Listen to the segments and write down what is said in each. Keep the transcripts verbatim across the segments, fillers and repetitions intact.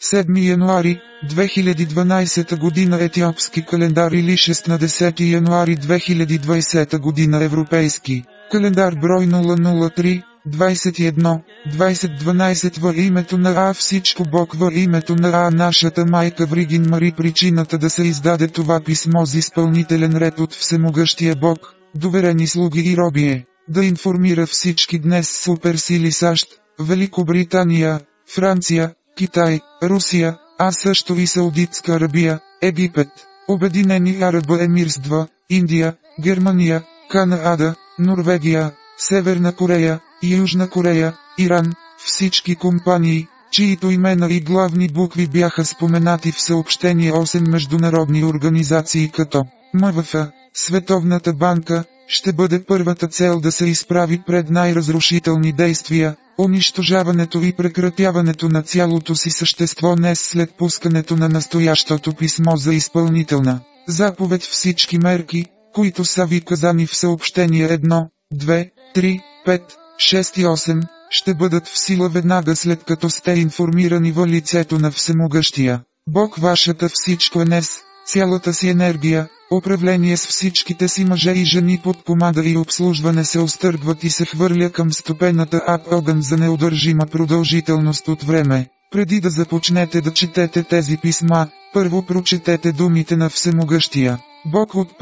седми януари две хиляди дванадесета година етиопски календар или шестнадесети януари две хиляди двадесета година европейски календар брой нула нула три двадесет и едно двадесет дванадесет във името на А всичко Бог във името на А нашата майка Вригин Мари. Причината да се издаде това писмо с изпълнителен ред от Всемогъщия Бог, доверени слуги и робие, да информира всички днес суперсили САЩ, Великобритания, Франция, Китай, Русия, а също и Саудитска Арабия, Египет, Обединени Араба Емирства, Индия, Германия, Канада, Норвегия, Северна Корея, Южна Корея, Иран, всички компании, чието имена и главни букви бяха споменати в съобщение осем международни организации като М В Ф, Световната банка, ще бъде първата цел да се изправи пред най-разрушителни действия, унищожаването и прекратяването на цялото си същество днес след пускането на настоящото писмо за изпълнителна заповед. Всички мерки, които са ви казани в съобщение едно, две, три, пет, шест и осем, ще бъдат в сила веднага след като сте информирани във лицето на Всемогъщия Бог. Вашата всичко е днес, цялата си енергия, управление с всичките си мъже и жени под команда и обслужване се остъргват и се хвърля към стопената ад огън за неудържима продължителност от време. Преди да започнете да четете тези писма, първо прочетете думите на Всемогъщия Бог от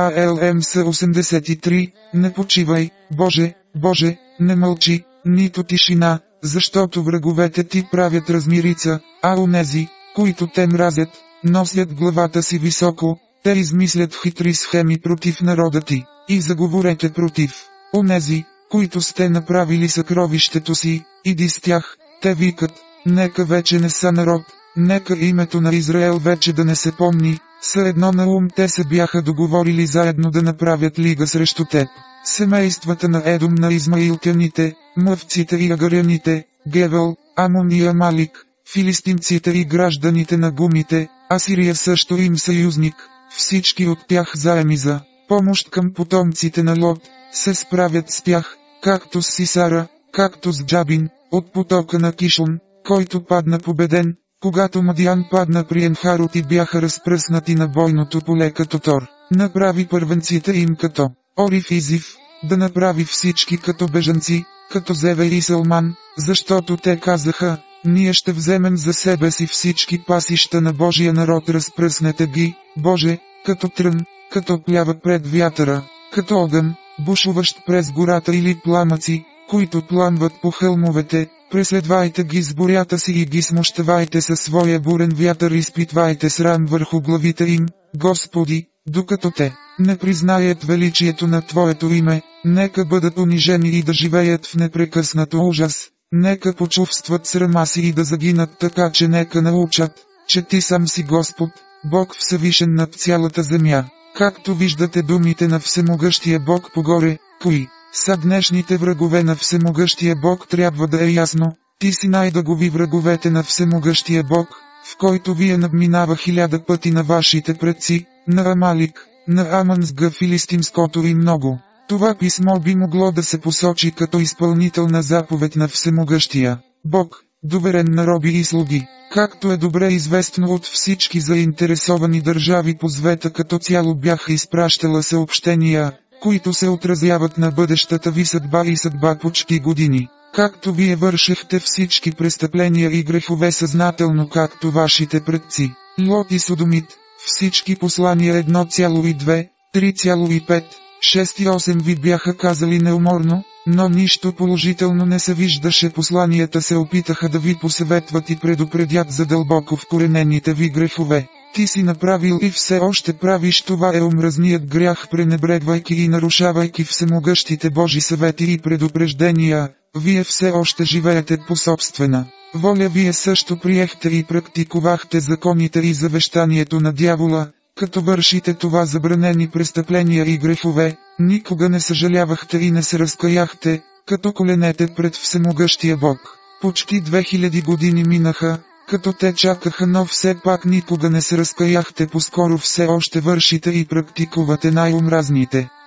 Псалм осемдесет и три, не почивай, Боже, Боже, не мълчи, нито тишина, защото враговете ти правят размирица, а онези, които те мразят, носят главата си високо, те измислят хитри схеми против народа ти, и заговорете против онези, които сте направили съкровището си, иди с тях, те викат, нека вече не са народ, нека името на Израел вече да не се помни, са едно на ум те се бяха договорили заедно да направят лига срещу теб. Семействата на Едом, на измаилтяните, мъвците и агаряните, Гевел, Амон и Амалик, филистимците и гражданите на гумите, Асирия също им съюзник, всички от тях заеми за помощ към потомците на Лот, се справят с тях, както с Сисара, както с Джабин, от потока на Кишон, който падна победен, когато Мадиян падна при Енхарот и бяха разпръснати на бойното поле като Тор, направи първенците им като Ориф и Зив, да направи всички като бежанци, като Зеве и Салман, защото те казаха, ние ще вземем за себе си всички пасища на Божия народ, разпръснете ги, Боже, като трън, като плява пред вятъра, като огън, бушуващ през гората или пламъци, които пламват по хълмовете, преследвайте ги с бурята си и ги смущавайте със своя бурен вятър, изпитвайте срам върху главите им, Господи, докато те не признаят величието на Твоето име, нека бъдат унижени и да живеят в непрекъснато ужас, нека почувстват срама си и да загинат, така че нека научат, че Ти сам си Господ, Бог всевишен над цялата земя. Както виждате думите на Всемогъщия Бог погоре, кои са днешните врагове на Всемогъщия Бог, трябва да е ясно, Ти си най-дъгови враговете на Всемогъщия Бог, в който Вие надминава хиляда пъти на вашите предци, на Амалик, на Аман с Г филистимското и много. Това писмо би могло да се посочи като изпълнителна заповед на Всемогъщия Бог, доверен на роби и слуги, както е добре известно от всички заинтересовани държави по света като цяло бяха изпращала съобщения, които се отразяват на бъдещата ви съдба и съдба почти години. Както вие вършехте всички престъпления и грехове съзнателно, както вашите предци, Лот и Содомит, всички послания едно цяло и две, три цяло и пет, шест и осем ви бяха казали неуморно, но нищо положително не се виждаше. Посланията се опитаха да ви посъветват и предупредят за дълбоко вкоренените ви грехове. Ти си направил и все още правиш, това е омразният грях, пренебрегвайки и нарушавайки всемогъщите Божи съвети и предупреждения. Вие все още живеете по собствена воля, вие също приехте и практикувахте законите и завещанието на дявола, като вършите това забранени престъпления и грехове, никога не съжалявахте и не се разкаяхте, като коленете пред всемогъщия Бог. Почти две хиляди години минаха, като те чакаха, но все пак никога не се разкаяхте, по-скоро все още вършите и практикувате най-омразните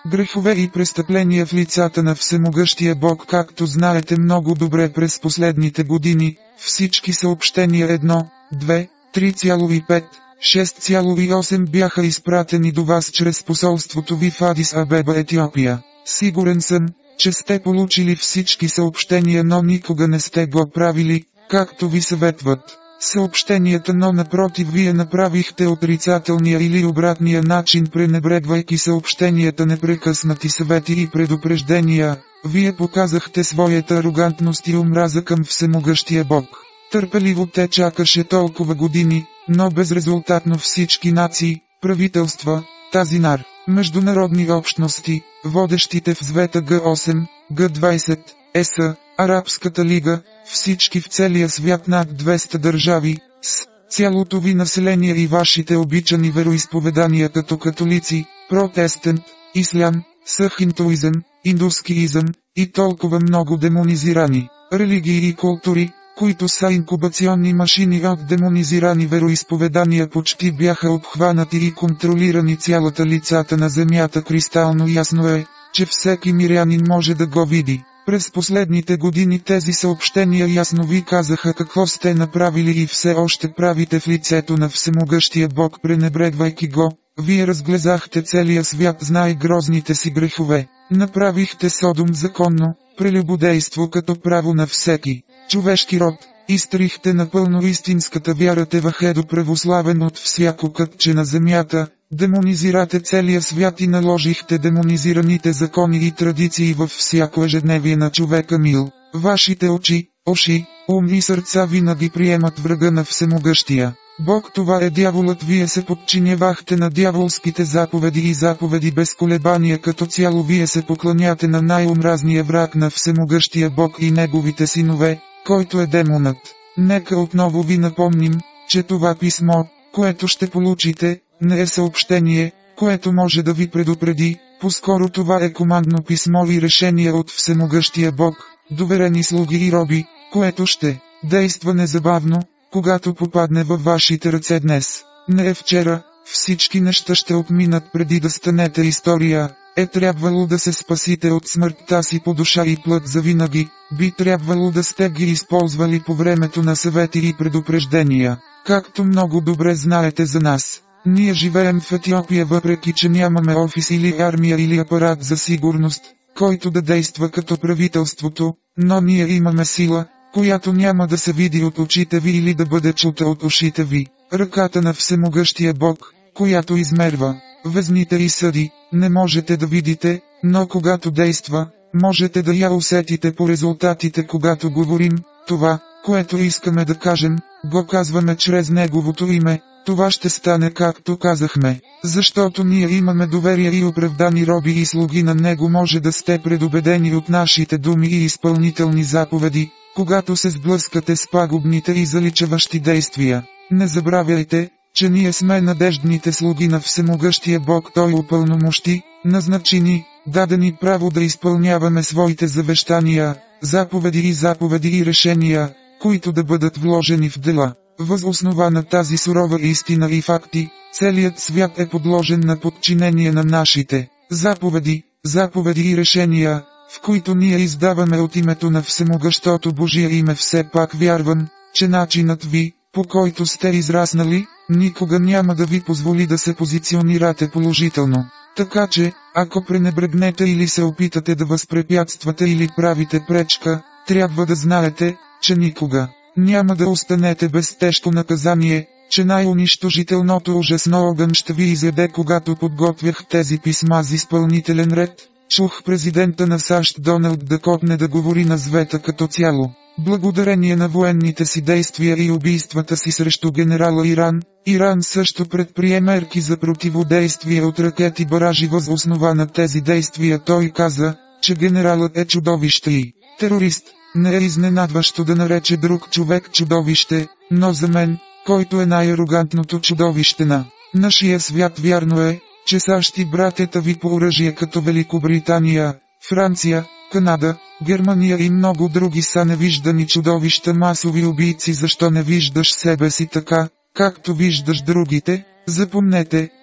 Грехове и престъпления в лицата на Всемогъщия Бог, както знаете много добре през последните години, всички съобщения едно, две, три цяло и пет, шест цяло и осем бяха изпратени до вас чрез посолството ви в Адис Абеба, Етиопия. Сигурен съм, че сте получили всички съобщения, но никога не сте го правили, както ви съветват съобщенията, но напротив вие направихте отрицателния или обратния начин, пренебрегвайки съобщенията, непрекъснати съвети и предупреждения. Вие показахте своята арогантност и омраза към Всемогъщия Бог. Търпеливо те чакаше толкова години, но безрезултатно всички нации, правителства, тазинар, международни общности, водещите в звета Г осем, Г двайсет, Е С, Арабската лига, всички в целия свят над двеста държави, с цялото ви население и вашите обичани вероизповедания като католици, протестант, ислям, сахинтуизъм, индускиизъм и толкова много демонизирани религии и култури, които са инкубационни машини от демонизирани вероизповедания, почти бяха обхванати и контролирани цялата лицата на земята. Кристално ясно е, че всеки мирянин може да го види. През последните години тези съобщения ясно ви казаха какво сте направили и все още правите в лицето на Всемогъщия Бог, пренебрегвайки го. Вие разглезахте целия свят с най-грозните си грехове. Направихте Содом законно, прелюбодейство като право на всеки човешки род. Изтрихте напълно истинската вяра Тевахедо, православен от всяко кътче на земята. Демонизирате целия свят и наложихте демонизираните закони и традиции във всяко ежедневие на човека мил. Вашите очи, уши, ум и сърца винаги приемат врага на Всемогъщия Бог. Това е дяволът. Вие се подчинявахте на дяволските заповеди и заповеди без колебания. Като цяло вие се поклоняте на най-омразния враг на Всемогъщия Бог и неговите синове, който е демонът. Нека отново ви напомним, че това писмо, което ще получите, не е съобщение, което може да ви предупреди, по-скоро това е командно писмо и решение от Всемогъщия Бог, доверени слуги и роби, което ще действа незабавно, когато попадне във вашите ръце днес. Не е вчера, всички неща ще отминат преди да станете история. Е трябвало да се спасите от смъртта си по душа и плът завинаги, би трябвало да сте ги използвали по времето на съвети и предупреждения. Както много добре знаете за нас, ние живеем в Етиопия, въпреки че нямаме офис или армия или апарат за сигурност, който да действа като правителството, но ние имаме сила, която няма да се види от очите ви или да бъде чута от ушите ви. Ръката на Всемогъщия Бог, която измерва везните и съди, не можете да видите, но когато действа, можете да я усетите по резултатите. Когато говорим, това, което искаме да кажем, го казваме чрез Неговото име. Това ще стане както казахме, защото ние имаме доверие и оправдани роби и слуги на Него. Може да сте предубедени от нашите думи и изпълнителни заповеди, когато се сблъскате с пагубните и заличаващи действия. Не забравяйте, че ние сме надеждните слуги на Всемогъщия Бог. Той упълномощи, назначи ни, даде ни право да изпълняваме своите завещания, заповеди и заповеди и решения, които да бъдат вложени в дела. Въз основа на тази сурова истина и факти, целият свят е подложен на подчинение на нашите заповеди, заповеди и решения, в които ние издаваме от името на Всемогъщото Божие име. Все пак вярвам, че начинът ви, по който сте израснали, никога няма да ви позволи да се позиционирате положително. Така че, ако пренебрегнете или се опитате да възпрепятствате или правите пречка, трябва да знаете, че никога няма да останете без тежко наказание, че най-унищожителното ужасно огън ще ви изяде. Когато подготвях тези писма с изпълнителен ред, чух президента на САЩ Доналд Дъкот не да говори на света като цяло. Благодарение на военните си действия и убийствата си срещу генерала Иран, Иран също предприе мерки за противодействие от ракети баражи. Въз основа на тези действия той каза, че генералът е чудовище и терорист. Не е изненадващо да нарече друг човек чудовище, но за мен, който е най-арогантното чудовище на нашия свят, вярно е, че САЩ и братята ви по оръжие като Великобритания, Франция, Канада, Германия и много други са невиждани чудовища, масови убийци. Защо не виждаш себе си така, както виждаш другите? Запомнете,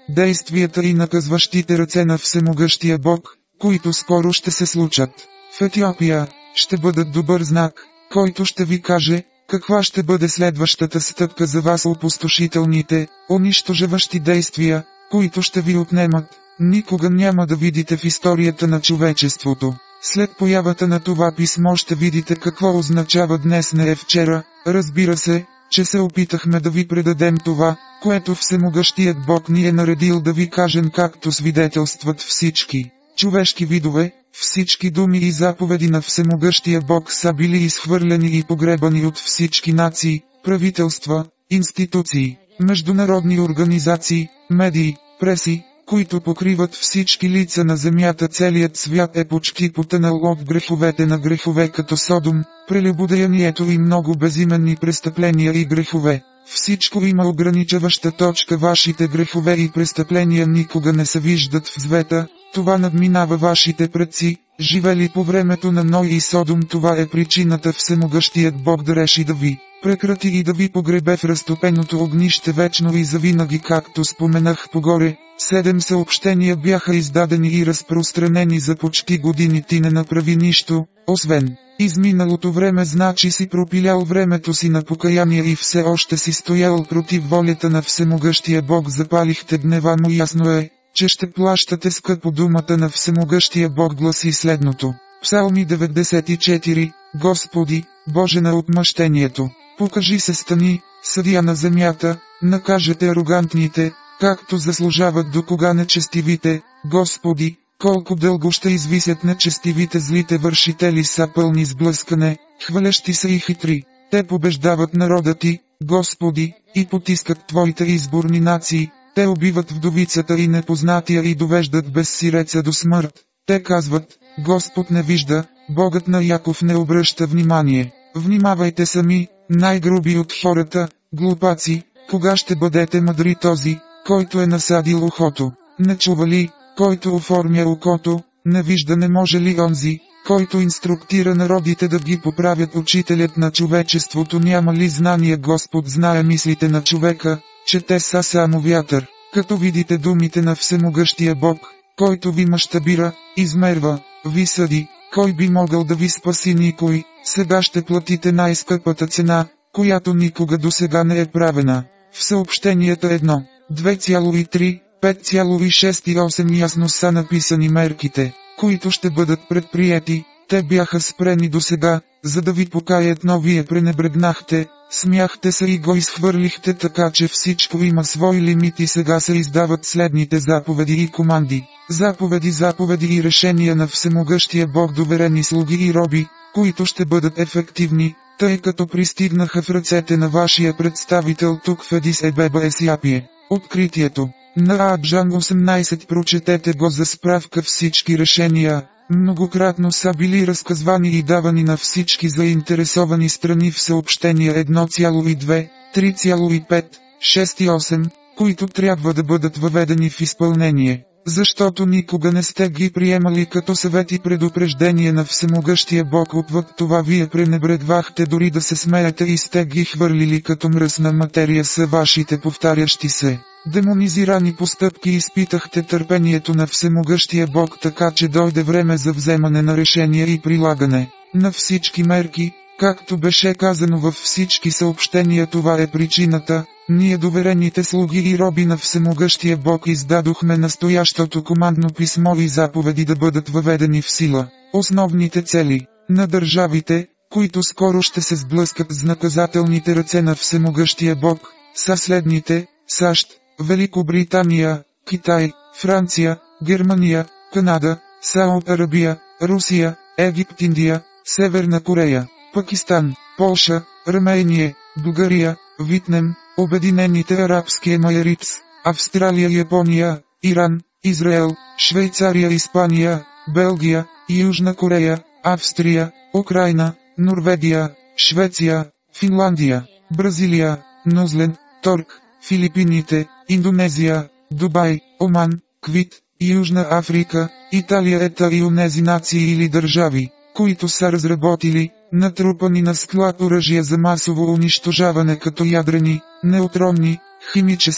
действията и наказващите ръце на Всемогъщия Бог, които скоро ще се случат в Етиопия, ще бъдат добър знак, който ще ви каже, каква ще бъде следващата стъпка за вас. Опустошителните, унищожаващи действия, които ще ви отнемат, никога няма да видите в историята на човечеството. След появата на това писмо ще видите какво означава днес не е вчера. Разбира се, че се опитахме да ви предадем това, което Всемогъщият Бог ни е наредил да ви кажем, както свидетелстват всички човешки видове. Всички думи и заповеди на Всемогъщия Бог са били изхвърлени и погребани от всички нации, правителства, институции, международни организации, медии, преси, които покриват всички лица на земята. Целият свят е почти потънал от греховете на грехове като Содом, прелюбодеянието и много безименни престъпления и грехове. Всичко има ограничаваща точка. Вашите грехове и престъпления никога не се виждат в света. Това надминава вашите предци, живели по времето на Ной и Содом. Това е причината Всемогъщият Бог да реши да ви прекрати и да ви погребе в разтопеното огнище вечно и завинаги, както споменах погоре. Седем съобщения бяха издадени и разпространени за почти години. Ти не направи нищо, освен изминалото време. Значи си пропилял времето си на покаяние и все още си стоял против волята на Всемогъщия Бог. Запалихте гнева му. Ясно е, че ще плащате скъпо. Думата на Всемогъщия Бог гласи следното. Псалми деветдесет и четири. Господи, Боже на отмъщението, покажи се, стани, съдия на земята, накажете арогантните, както заслужават. До кога нечестивите, Господи, колко дълго ще извисят нечестивите? Злите вършители са пълни с блъскане, хвалещи са и хитри. Те побеждават народа ти, Господи, и потискат твоите изборни нации. Те убиват вдовицата и непознатия и довеждат безсиреца до смърт. Те казват, Господ не вижда, Богът на Яков не обръща внимание. Внимавайте сами, най-груби от хората, глупаци, кога ще бъдете мъдри? Този, който е насадил ухото, не чува ли? Който оформя окото, не вижда? Не може ли онзи, който инструктира народите да ги поправят? Учителят на човечеството няма ли знание? Господ знае мислите на човека, че те са само вятър. Като видите думите на Всемогъщия Бог, който ви мащабира, измерва, ви съди, кой би могъл да ви спаси? Никой. Сега ще платите най-скъпата цена, която никога досега не е правена. В съобщенията едно, две цяло и три, пет цяло и шест и осем ясно са написани мерките, които ще бъдат предприети. Те бяха спрени досега, за да ви покаят, но вие пренебрегнахте, смяхте се и го изхвърлихте, така че всичко има свои лимити. Сега се издават следните заповеди и команди. Заповеди, заповеди и решения на Всемогъщия Бог, доверени слуги и роби, които ще бъдат ефективни, тъй като пристигнаха в ръцете на вашия представител тук в Адис Абеба, Етиопия. Откритието на Абджан осемнайсет. Прочетете го за справка. Всички решения многократно са били разказвани и давани на всички заинтересовани страни в съобщения едно цяло и две, три цяло и пет, шест и осем, които трябва да бъдат въведени в изпълнение. Защото никога не сте ги приемали като съвет и предупреждение на Всемогъщия Бог. Отвъд това вие пренебрегвахте дори да се смеете и сте ги хвърлили като мръсна материя са вашите повтарящи се демонизирани постъпки. Изпитахте търпението на Всемогъщия Бог, така че дойде време за вземане на решения и прилагане на всички мерки, както беше казано във всички съобщения. Това е причината. Ние, доверените слуги и роби на Всемогъщия Бог, издадохме настоящото командно писмо и заповеди да бъдат въведени в сила. Основните цели на държавите, които скоро ще се сблъскат с наказателните ръце на Всемогъщия Бог, са следните: САЩ, Великобритания, Китай, Франция, Германия, Канада, Сауд Арабия, Русия, Египет, Индия, Северна Корея, Пакистан, Полша, Армения, България, Виетнам, Обединените арабски емирства, Австралия, Япония, Иран, Израел, Швейцария, Испания, Белгия, Южна Корея, Австрия, Украина, Норвегия, Швеция, Финландия, Бразилия, Нузлен, Торк, Филипините, Индонезия, Дубай, Оман, Квит, Южна Африка, Италия. Ета и онези нации или държави, които са разработили, натрупани на склад оръжия за масово унищожаване като ядрени, неутронни, химически,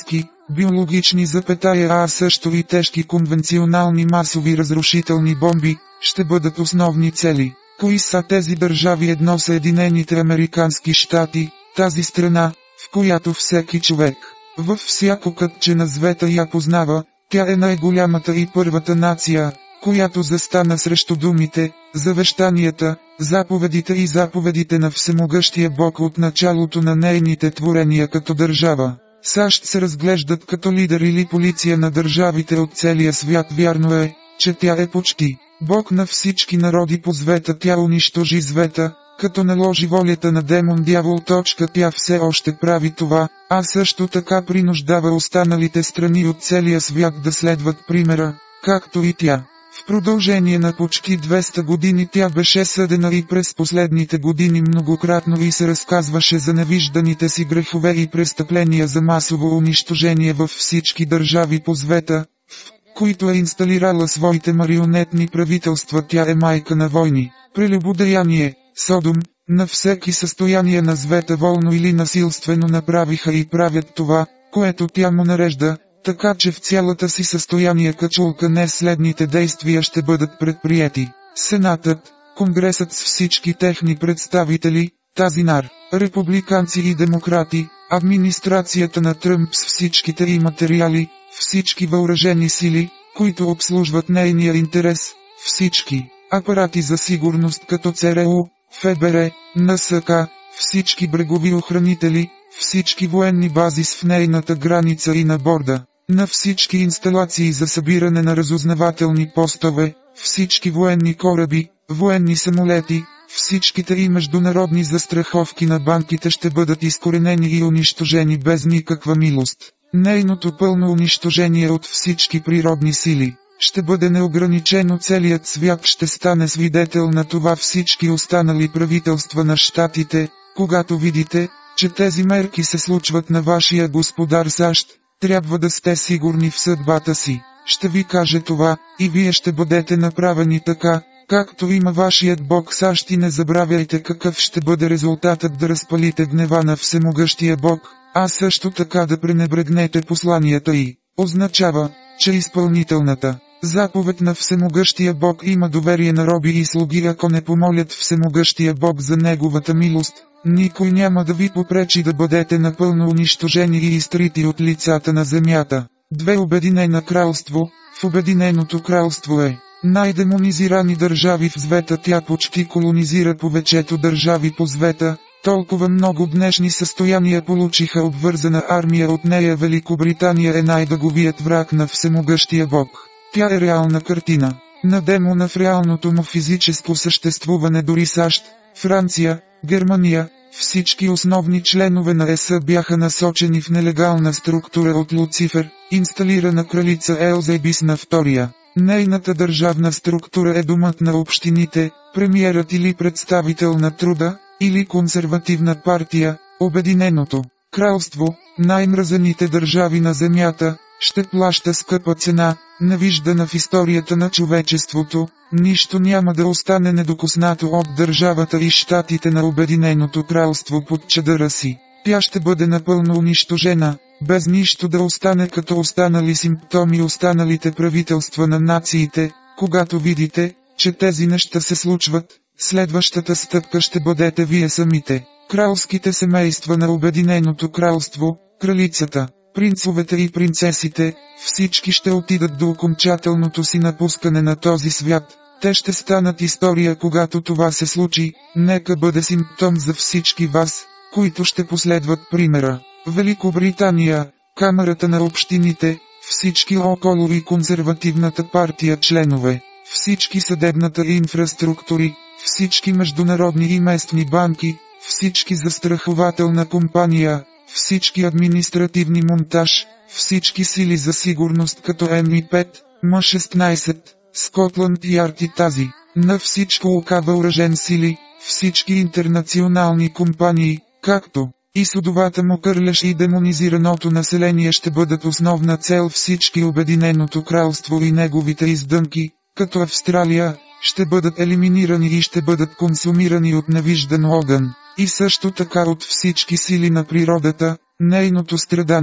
биологични запетая, а също и тежки конвенционални масови разрушителни бомби, ще бъдат основни цели. Кои са тези държави? Едно Съединените американски щати, тази страна, в която всеки човек, във всяко кътче на света я познава, тя е най-голямата и първата нация, която застана срещу думите, завещанията, заповедите и заповедите на всемогъщия Бог от началото на нейните творения като държава. САЩ се разглеждат като лидер или полиция на държавите от целия свят. Вярно е, че тя е почти Бог на всички народи по света. Тя унищожи света, като наложи волята на демон дявол. Тя все още прави това, а също така принуждава останалите страни от целия свят да следват примера, както и тя. В продължение на почти двеста години тя беше съдена и през последните години многократно и се разказваше за невижданите си грехове и престъпления за масово унищожение във всички държави по света, в които е инсталирала своите марионетни правителства. Тя е майка на войни, прелюбодеяние, Содом, на всеки състояние на света волно или насилствено направиха и правят това, което тя му нарежда. Така че в цялата си състояние качулка днес следните действия ще бъдат предприети. Сенатът, Конгресът с всички техни представители, тази нар, републиканци и демократи, администрацията на Тръмп с всичките и материали, всички въоръжени сили, които обслужват нейния интерес, всички апарати за сигурност като ЦРУ, ФБР, НСК, всички брегови охранители, всички военни бази с в нейната граница и на борда, на всички инсталации за събиране на разузнавателни постове, всички военни кораби, военни самолети, всичките и международни застраховки на банките ще бъдат изкоренени и унищожени без никаква милост. Нейното пълно унищожение от всички природни сили ще бъде неограничено. Целият свят ще стане свидетел на това. Всички останали правителства на щатите, когато видите, че тези мерки се случват на вашия господар САЩ, трябва да сте сигурни в съдбата си. Ще ви каже това, и вие ще бъдете направени така, както има вашият Бог САЩ. И не забравяйте какъв ще бъде резултатът да разпалите гнева на всемогъщия Бог, а също така да пренебрегнете посланията й. Означава, че изпълнителната заповед на всемогъщия Бог има доверие на роби и слуги. Ако не помолят всемогъщия Бог за неговата милост, никой няма да ви попречи да бъдете напълно унищожени и изтрити от лицата на земята. Две Обединено кралство. В Обединеното кралство е най-демонизирани държави в света. Тя почти колонизира повечето държави по света. Толкова много днешни състояния получиха обвързана армия от нея. Великобритания е най-дъговият враг на всемогъщия Бог. Тя е реална картина на демона в реалното му физическо съществуване. Дори САЩ, Франция, Германия, всички основни членове на ЕС бяха насочени в нелегална структура от Люцифер, инсталирана кралица Елзебис на втория. Нейната държавна структура е домът на общините, премиерът или представител на труда, или консервативна партия. Обединеното кралство, най-мразените държави на земята, ще плаща скъпа цена, невиждана в историята на човечеството. Нищо няма да остане недокоснато от държавата и щатите на Обединеното кралство под чадъра си. Тя ще бъде напълно унищожена, без нищо да остане като останали симптоми. Останалите правителства на нациите, когато видите, че тези неща се случват, следващата стъпка ще бъдете вие самите. Кралските семейства на Обединеното кралство, кралицата, принцовете и принцесите, всички ще отидат до окончателното си напускане на този свят. Те ще станат история, когато това се случи. Нека бъде симптом за всички вас, които ще последват примера. Великобритания, Камарата на общините, всички около и консервативната партия членове, всички съдебната инфраструктури, всички международни и местни банки, всички застрахователна компания, всички административни монтаж, всички сили за сигурност като Ем И пет, М шестнайсет, Скотланд Ярд и тази, на всичко ока въоръжен сили, всички интернационални компании, както и судовата му кърлеж и демонизираното население ще бъдат основна цел. Всички Обединеното кралство и неговите издънки, като Австралия, ще бъдат елиминирани и ще бъдат консумирани от невиждан огън, и също така от всички сили на природата. Нейното страдание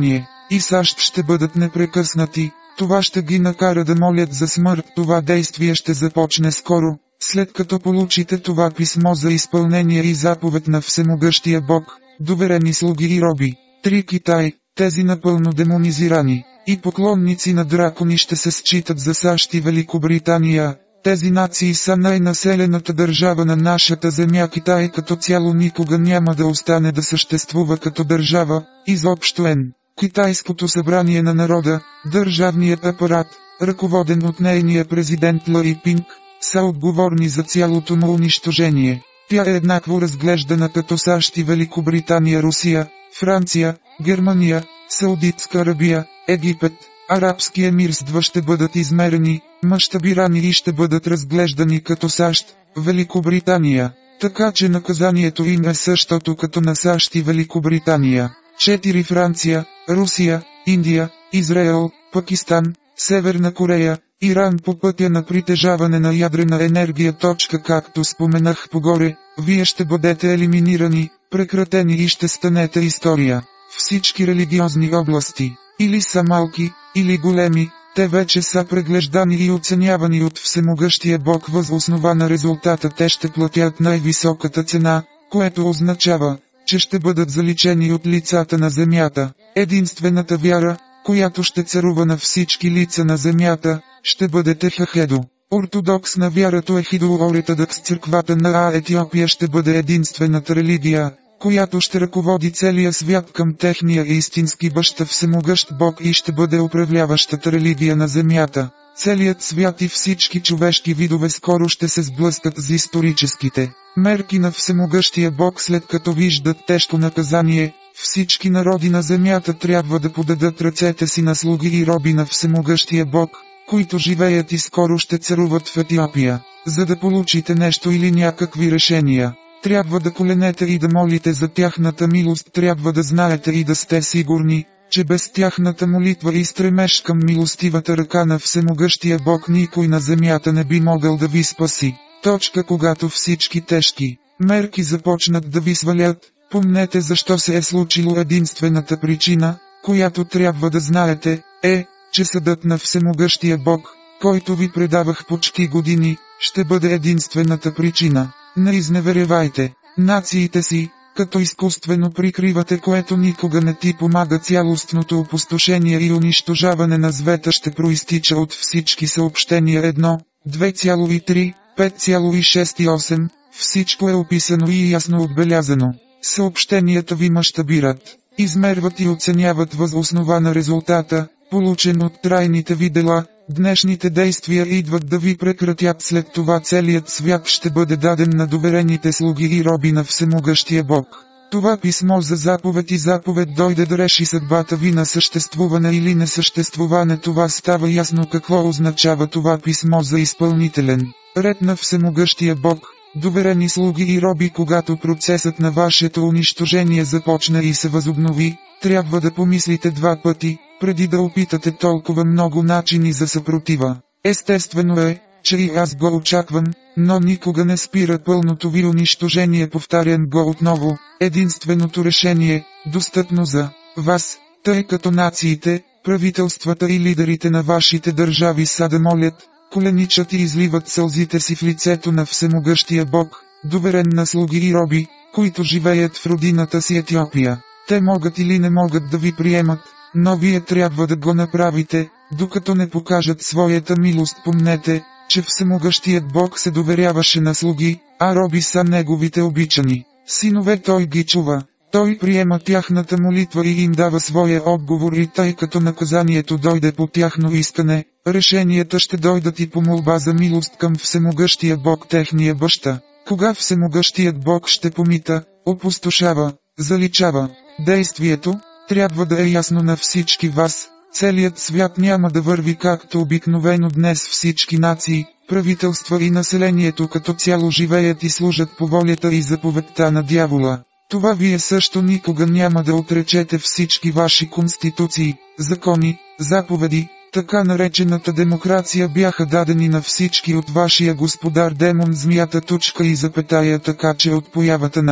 и САЩ ще бъдат непрекъснати. Това ще ги накара да молят за смърт. Това действие ще започне скоро, след като получите това писмо за изпълнение и заповед на Всемогъщия Бог, доверени слуги и роби. Три Китай, тези напълно демонизирани и поклонници на дракони ще се считат за САЩ и Великобритания. Тези нации са най-населената държава на нашата земя. Китай като цяло никога няма да остане да съществува като държава, изобщо Н. Китайското събрание на народа, държавният апарат, ръководен от нейния президент Лаи Пинг, са отговорни за цялото му унищожение. Тя е еднакво разглеждана като САЩ и Великобритания, Русия, Франция, Германия, Саудитска Арабия, Египет. Арабски емирства ще бъдат измерени, мащабирани и ще бъдат разглеждани като САЩ, Великобритания. Така че наказанието им е същото като на САЩ и Великобритания. четири Франция, Русия, Индия, Израел, Пакистан, Северна Корея, Иран по пътя на притежаване на ядрена енергия. Точка, както споменах погоре, вие ще бъдете елиминирани, прекратени и ще станете история. Всички религиозни области, или са малки, или големи, те вече са преглеждани и оценявани от Всемогъщия Бог въз основа на резултата. Те ще платят най-високата цена, което означава, че ще бъдат заличени от лицата на земята. Единствената вяра, която ще царува на всички лица на земята, ще бъде Техахедо. Ортодоксна вярато Ехидоортодокс. Църквата на Етиопия ще бъде единствената религия, която ще ръководи целия свят към техния истински баща Всемогъщ Бог и ще бъде управляващата религия на земята. Целият свят и всички човешки видове скоро ще се сблъскат с историческите мерки на Всемогъщия Бог. След като виждат тежко наказание, всички народи на земята трябва да подадат ръцете си на слуги и роби на Всемогъщия Бог, които живеят и скоро ще царуват в Етиопия. За да получите нещо или някакви решения, трябва да коленете и да молите за тяхната милост. Трябва да знаете и да сте сигурни, че без тяхната молитва и стремеж към милостивата ръка на Всемогъщия Бог никой на земята не би могъл да ви спаси. Точка, когато всички тежки мерки започнат да ви свалят, помнете защо се е случило. Единствената причина, която трябва да знаете, е, че съдът на Всемогъщия Бог, който ви предавах почти години, ще бъде единствената причина. Не изневерявайте нациите си, като изкуствено прикривате, което никога не ти помага. Цялостното опустошение и унищожаване на света ще проистича от всички съобщения едно, две и три, пет и шест и осем. Всичко е описано и ясно отбелязано. Съобщенията ви мащабират, измерват и оценяват въз основа на резултата, получен от трайните ви дела. Днешните действия идват да ви прекратят. След това целият свят ще бъде даден на доверените слуги и роби на Всемогъщия Бог. Това писмо за заповед и заповед дойде да реши съдбата ви на съществуване или несъществуване. Това става ясно какво означава това писмо за изпълнителен ред на Всемогъщия Бог. Доверени слуги и роби, когато процесът на вашето унищожение започне и се възобнови, трябва да помислите два пъти, преди да опитате толкова много начини за съпротива. Естествено е, че и аз го очаквам, но никога не спира пълното ви унищожение. Повтарям го отново, единственото решение, достъпно за вас, тъй като нациите, правителствата и лидерите на вашите държави са да молят, коленичат и изливат сълзите си в лицето на Всемогъщия Бог, доверен на слуги и роби, които живеят в родината си Етиопия. Те могат или не могат да ви приемат, но вие трябва да го направите, докато не покажат своята милост. Помнете, че Всемогъщият Бог се доверяваше на слуги, а роби са неговите обичани синове. Той ги чува, той приема тяхната молитва и им дава своя отговор, и тъй като наказанието дойде по тяхно искане, решенията ще дойдат и по молба за милост към Всемогъщия Бог, техния баща. Кога Всемогъщият Бог ще помита, опустошава, заличава действието, трябва да е ясно на всички вас. Целият свят няма да върви както обикновено днес. Всички нации, правителства и населението като цяло живеят и служат по волята и заповедта на дявола. Това вие също никога няма да отречете. Всички ваши конституции, закони, заповеди, така наречената демокрация бяха дадени на всички от вашия господар демон змията. Точка и запетая. Така че от появата на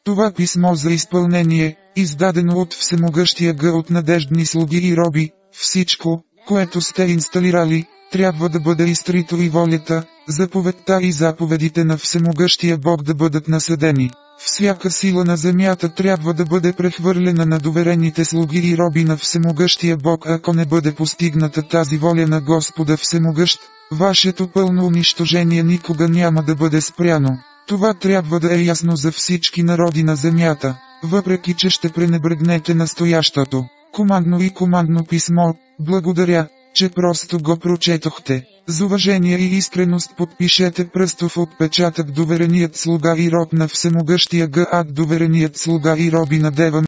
Това писмо за изпълнение, издадено от Всемогъщия Г от надеждни слуги и роби, всичко, което сте инсталирали, трябва да бъде изтрито и волята, заповедта и заповедите на Всемогъщия Бог да бъдат наследени. Всяка сила на земята трябва да бъде прехвърлена на доверените слуги и роби на Всемогъщия Бог. Ако не бъде постигната тази воля на Господа Всемогъщ, вашето пълно унищожение никога няма да бъде спряно. Това трябва да е ясно за всички народи на земята, въпреки че ще пренебрегнете настоящото командно и командно писмо. Благодаря, че просто го прочетохте. С уважение и искреност подпишете пръстов отпечатък довереният слуга и роб на Всемогъщия Г. Довереният слуга и роби на Дева